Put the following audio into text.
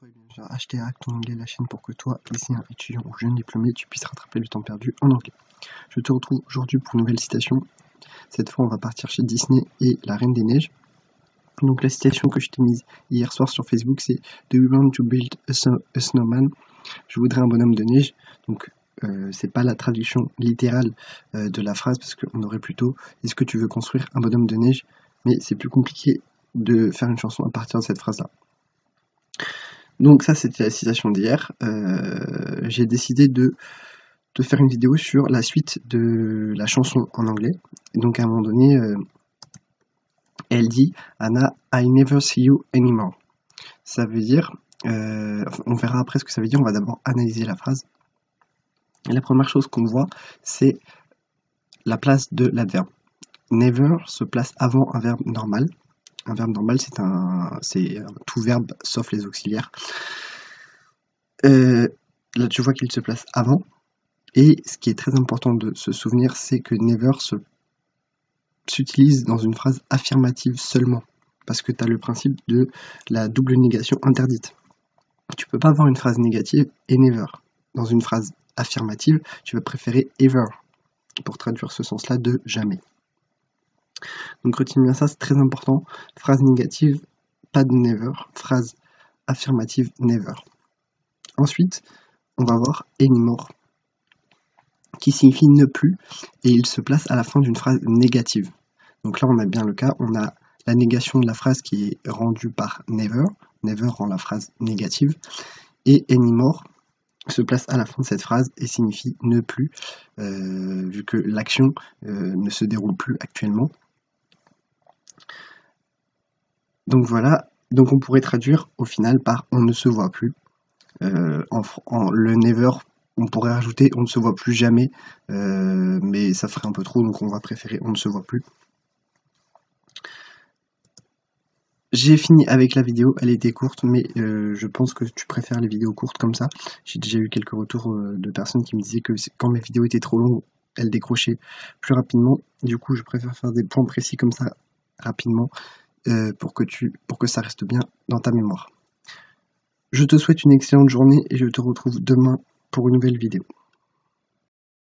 Bonjour et bienvenue sur HTA, ton anglais, la chaîne pour que toi, lycéen, étudiant ou jeune diplômé, tu puisses rattraper le temps perdu en anglais. Je te retrouve aujourd'hui pour une nouvelle citation. Cette fois, on va partir chez Disney et la Reine des Neiges. Donc la citation que je t'ai mise hier soir sur Facebook, c'est Do you want to build a snowman? Je voudrais un bonhomme de neige. Donc c'est pas la traduction littérale de la phrase, parce qu'on aurait plutôt est-ce que tu veux construire un bonhomme de neige? Mais c'est plus compliqué de faire une chanson à partir de cette phrase-là. Donc ça, c'était la citation d'hier. J'ai décidé de faire une vidéo sur la suite de la chanson en anglais. Et donc à un moment donné, elle dit « Anna, I never see you anymore ». Ça veut dire, on verra après ce que ça veut dire, on va d'abord analyser la phrase. Et la première chose qu'on voit, c'est la place de l'adverbe. Never se place avant un verbe normal. Un verbe normal, c'est tout verbe sauf les auxiliaires. Là, tu vois qu'il se place avant. Et ce qui est très important de se souvenir, c'est que never s'utilise dans une phrase affirmative seulement. Parce que tu as le principe de la double négation interdite. Tu peux pas avoir une phrase négative et never. Dans une phrase affirmative, tu vas préférer ever pour traduire ce sens-là de jamais. Donc retiens bien ça, c'est très important. Phrase négative, pas de never. Phrase affirmative, never. Ensuite, on va voir anymore, qui signifie ne plus, et il se place à la fin d'une phrase négative. Donc là, on a bien le cas, on a la négation de la phrase qui est rendue par never. Never rend la phrase négative. Et anymore se place à la fin de cette phrase et signifie ne plus, vu que l'action ne se déroule plus actuellement. Donc voilà, donc on pourrait traduire au final par on ne se voit plus. Le never, on pourrait rajouter on ne se voit plus jamais, mais ça ferait un peu trop, donc on va préférer on ne se voit plus. J'ai fini avec la vidéo, elle était courte, mais je pense que tu préfères les vidéos courtes comme ça. J'ai déjà eu quelques retours de personnes qui me disaient que quand mes vidéos étaient trop longues, elles décrochaient plus rapidement. Du coup, je préfère faire des points précis comme ça, rapidement, pour que ça reste bien dans ta mémoire. Je te souhaite une excellente journée et je te retrouve demain pour une nouvelle vidéo.